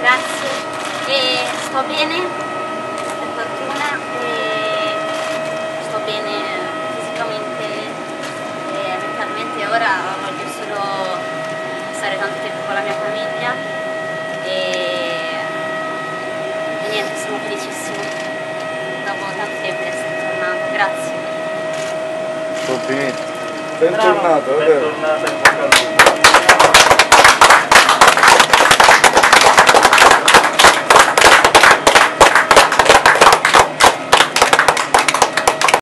Grazie. E sto bene, per fortuna, e sto bene fisicamente e mentalmente. Ora voglio solo stare tanto tempo con la mia famiglia e niente, sono felicissima dopo tanto tempo di essere tornata. Grazie. Bentornato, bentornata in bocca al lupo.